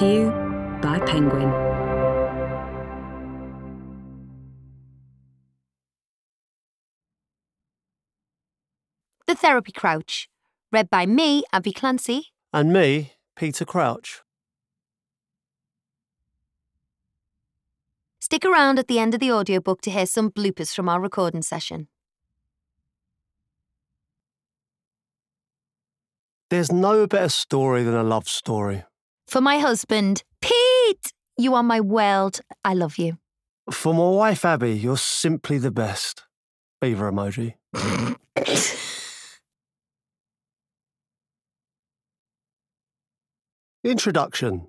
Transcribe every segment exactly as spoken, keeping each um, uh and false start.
to you by Penguin. The Therapy Crouch, read by me, Abbey Clancy. And me, Peter Crouch. Stick around at the end of the audiobook to hear some bloopers from our recording session. There's no better story than a love story. For my husband, Pete, you are my world. I love you. For my wife, Abby, you're simply the best. Beaver emoji. Introduction.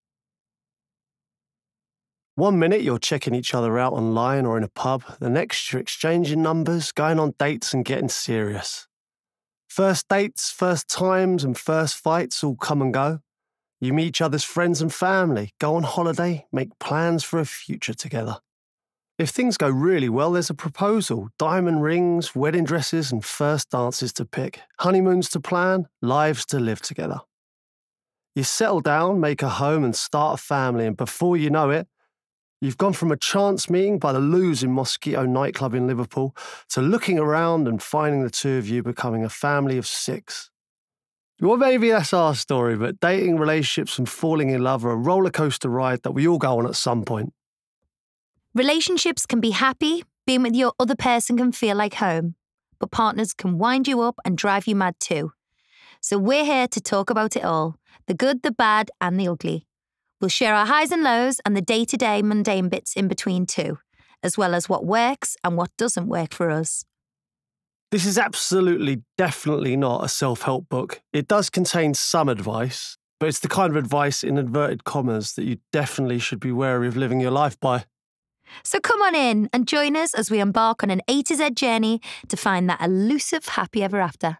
One minute you're checking each other out online or in a pub, the next you're exchanging numbers, going on dates and getting serious. First dates, first times and first fights all come and go. You meet each other's friends and family, go on holiday, make plans for a future together. If things go really well, there's a proposal, diamond rings, wedding dresses and first dances to pick, honeymoons to plan, lives to live together. You settle down, make a home and start a family, and before you know it, you've gone from a chance meeting by the Loos in Mosquito nightclub in Liverpool to looking around and finding the two of you becoming a family of six. Well, maybe that's our story, but dating, relationships and falling in love are a rollercoaster ride that we all go on at some point. Relationships can be happy, being with your other person can feel like home, but partners can wind you up and drive you mad too. So we're here to talk about it all, the good, the bad and the ugly. We'll share our highs and lows and the day-to-day mundane bits in between too, as well as what works and what doesn't work for us. This is absolutely, definitely not a self-help book. It does contain some advice, but it's the kind of advice in inverted commas that you definitely should be wary of living your life by. So come on in and join us as we embark on an A to Z journey to find that elusive happy ever after.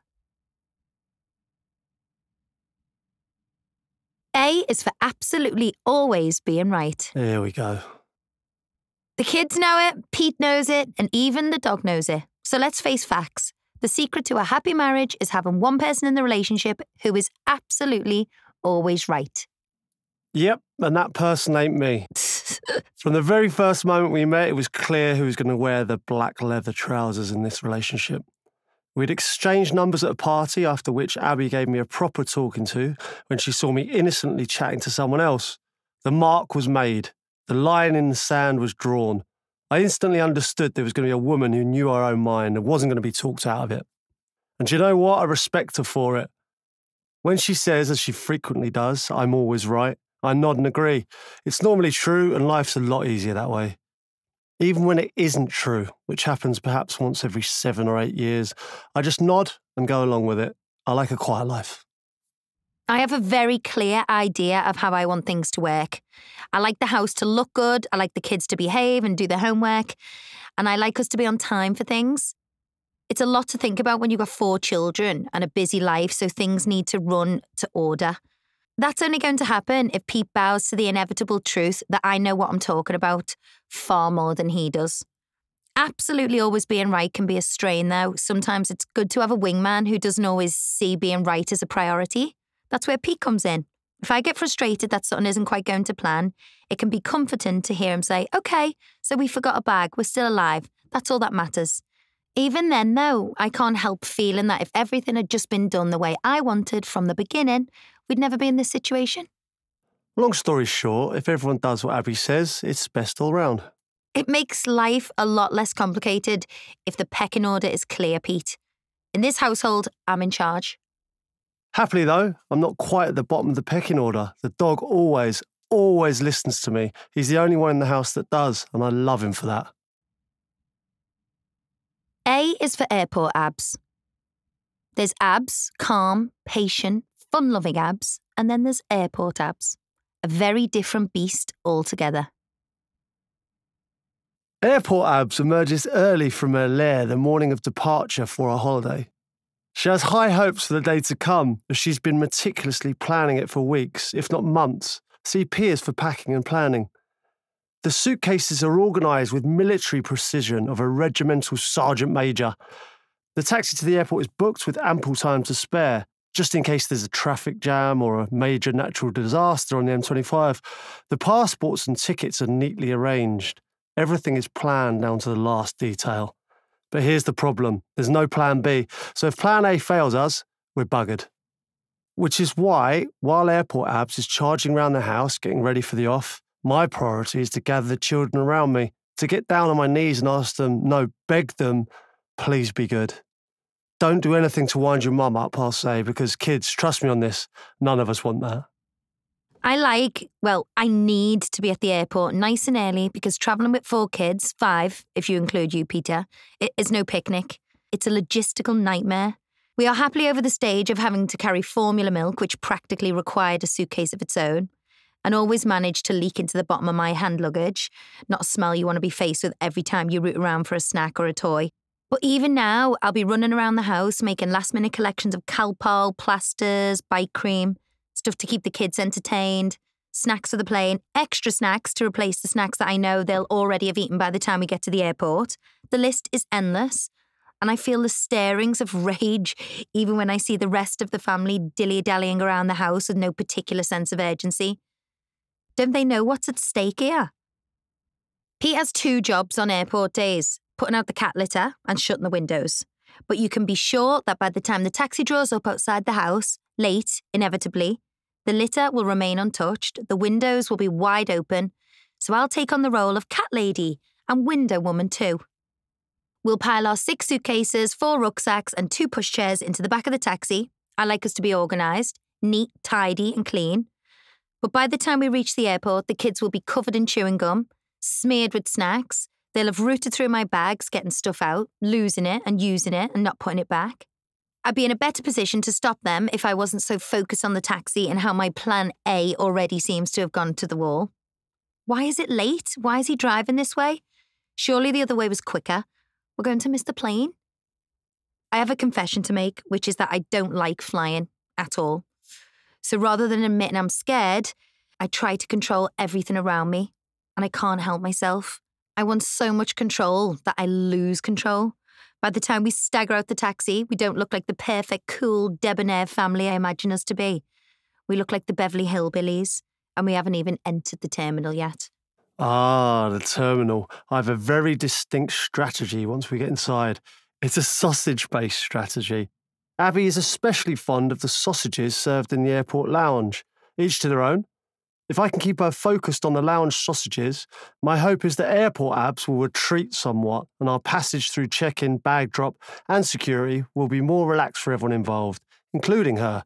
A is for absolutely always being right. Here we go. The kids know it, Pete knows it, and even the dog knows it. So let's face facts. The secret to a happy marriage is having one person in the relationship who is absolutely always right. Yep, and that person ain't me. From the very first moment we met, it was clear who was going to wear the black leather trousers in this relationship. We'd exchanged numbers at a party, after which Abby gave me a proper talking to when she saw me innocently chatting to someone else. The mark was made. The line in the sand was drawn. I instantly understood there was going to be a woman who knew her own mind and wasn't going to be talked out of it. And do you know what? I respect her for it. When she says, as she frequently does, I'm always right, I nod and agree. It's normally true and life's a lot easier that way. Even when it isn't true, which happens perhaps once every seven or eight years, I just nod and go along with it. I like a quiet life. I have a very clear idea of how I want things to work. I like the house to look good, I like the kids to behave and do their homework, and I like us to be on time for things. It's a lot to think about when you've got four children and a busy life, so things need to run to order. That's only going to happen if Pete bows to the inevitable truth that I know what I'm talking about far more than he does. Absolutely always being right can be a strain though. Sometimes it's good to have a wingman who doesn't always see being right as a priority. That's where Pete comes in. If I get frustrated that something isn't quite going to plan, it can be comforting to hear him say, okay, so we forgot a bag, we're still alive. That's all that matters. Even then, though, I can't help feeling that if everything had just been done the way I wanted from the beginning, we'd never be in this situation. Long story short, if everyone does what Abby says, it's best all round. It makes life a lot less complicated if the pecking order is clear, Pete. In this household, I'm in charge. Happily, though, I'm not quite at the bottom of the pecking order. The dog always, always listens to me. He's the only one in the house that does, and I love him for that. A is for airport abs. There's abs, calm, patient, fun-loving abs, and then there's airport abs. A very different beast altogether. Airport Abs emerges early from her lair the morning of departure for our holiday. She has high hopes for the day to come, as she's been meticulously planning it for weeks, if not months. See Piers for packing and planning. The suitcases are organised with military precision of a regimental sergeant major. The taxi to the airport is booked with ample time to spare. just in case there's a traffic jam or a major natural disaster on the M twenty-five. The passports and tickets are neatly arranged. Everything is planned down to the last detail. But here's the problem. There's no plan B. So if plan A fails us, we're buggered. Which is why, while Airport Abs is charging around the house, getting ready for the off, my priority is to gather the children around me, to get down on my knees and ask them, no, beg them, please be good. Don't do anything to wind your mum up, I'll say, because kids, trust me on this, none of us want that. I like, well, I need to be at the airport nice and early because travelling with four kids, five, if you include you, Peter, it is no picnic. It's a logistical nightmare. We are happily over the stage of having to carry formula milk, which practically required a suitcase of its own, and always manage to leak into the bottom of my hand luggage, not a smell you want to be faced with every time you root around for a snack or a toy. But even now, I'll be running around the house making last-minute collections of Calpol, plasters, bike cream, stuff to keep the kids entertained, snacks for the plane, extra snacks to replace the snacks that I know they'll already have eaten by the time we get to the airport. The list is endless, and I feel the stirrings of rage even when I see the rest of the family dilly-dallying around the house with no particular sense of urgency. Don't they know what's at stake here? Pete has two jobs on airport days, putting out the cat litter and shutting the windows. But you can be sure that by the time the taxi draws up outside the house, late, inevitably, the litter will remain untouched, the windows will be wide open, so I'll take on the role of cat lady and window woman too. We'll pile our six suitcases, four rucksacks and two pushchairs into the back of the taxi. I like us to be organised, neat, tidy and clean. But by the time we reach the airport, the kids will be covered in chewing gum, smeared with snacks. They'll have rooted through my bags, getting stuff out, losing it and using it and not putting it back. I'd be in a better position to stop them if I wasn't so focused on the taxi and how my plan A already seems to have gone to the wall. Why is it late? Why is he driving this way? Surely the other way was quicker. We're going to miss the plane? I have a confession to make, which is that I don't like flying at all. So rather than admitting I'm scared, I try to control everything around me, and I can't help myself. I want so much control that I lose control. By the time we stagger out the taxi, we don't look like the perfect, cool, debonair family I imagine us to be. We look like the Beverly Hillbillies, and we haven't even entered the terminal yet. Ah, the terminal. I have a very distinct strategy once we get inside. It's a sausage-based strategy. Abbey is especially fond of the sausages served in the airport lounge, each to their own. If I can keep her focused on the lounge sausages, my hope is that Airport Abs will retreat somewhat and our passage through check-in, bag drop and security will be more relaxed for everyone involved, including her.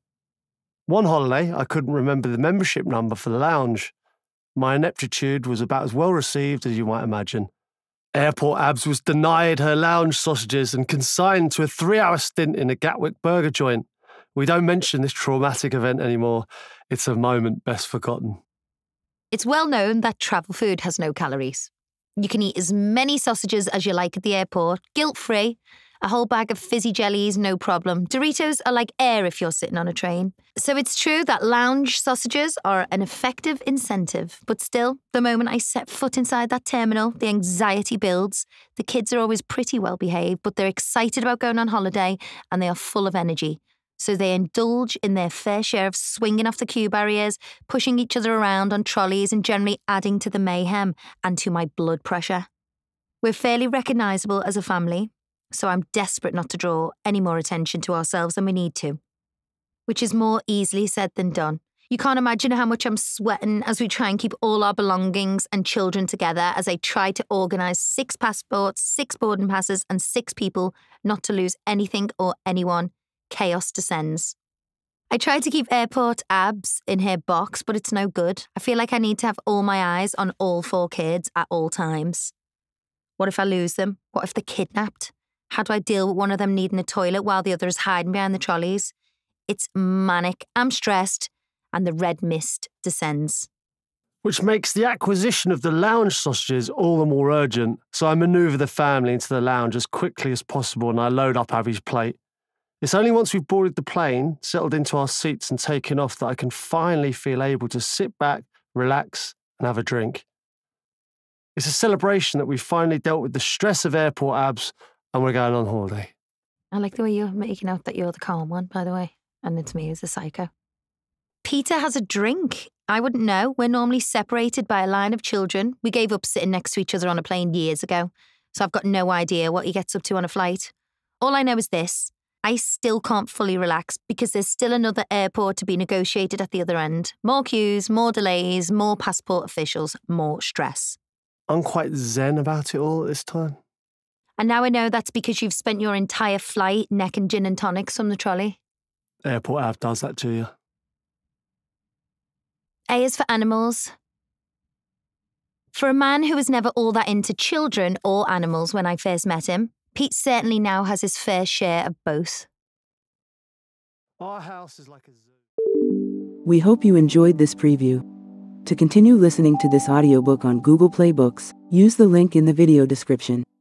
One holiday, I couldn't remember the membership number for the lounge. My ineptitude was about as well received as you might imagine. Airport Abs was denied her lounge sausages and consigned to a three-hour stint in a Gatwick burger joint. We don't mention this traumatic event anymore. It's a moment best forgotten. It's well known that travel food has no calories. You can eat as many sausages as you like at the airport, guilt-free. A whole bag of fizzy jellies, no problem. Doritos are like air if you're sitting on a train. So it's true that lounge sausages are an effective incentive. But still, the moment I set foot inside that terminal, the anxiety builds. The kids are always pretty well behaved, but they're excited about going on holiday and they are full of energy. So they indulge in their fair share of swinging off the queue barriers, pushing each other around on trolleys and generally adding to the mayhem and to my blood pressure. We're fairly recognisable as a family, so I'm desperate not to draw any more attention to ourselves than we need to. Which is more easily said than done. You can't imagine how much I'm sweating as we try and keep all our belongings and children together as I try to organise six passports, six boarding passes and six people not to lose anything or anyone. Chaos descends. I try to keep Airport Abs in her box, but it's no good. I feel like I need to have all my eyes on all four kids at all times. What if I lose them? What if they're kidnapped? How do I deal with one of them needing a toilet while the other is hiding behind the trolleys? It's manic. I'm stressed, and the red mist descends. Which makes the acquisition of the lounge sausages all the more urgent, so I manoeuvre the family into the lounge as quickly as possible and I load up Abby's plate. It's only once we've boarded the plane, settled into our seats and taken off that I can finally feel able to sit back, relax and have a drink. It's a celebration that we've finally dealt with the stress of Airport Abs and we're going on holiday. I like the way you're making out that you're the calm one, by the way. And it's me as a psycho. Peter has a drink. I wouldn't know. We're normally separated by a line of children. We gave up sitting next to each other on a plane years ago, so I've got no idea what he gets up to on a flight. All I know is this. I still can't fully relax because there's still another airport to be negotiated at the other end. More queues, more delays, more passport officials, more stress. I'm quite zen about it all at this time. And now I know that's because you've spent your entire flight necking gin and tonics from the trolley. Airport Av does that to you. A is for animals. For a man who was never all that into children or animals when I first met him, Pete certainly now has his fair share of both. Our house is like a zoo. We hope you enjoyed this preview. To continue listening to this audiobook on Google Play Books, use the link in the video description.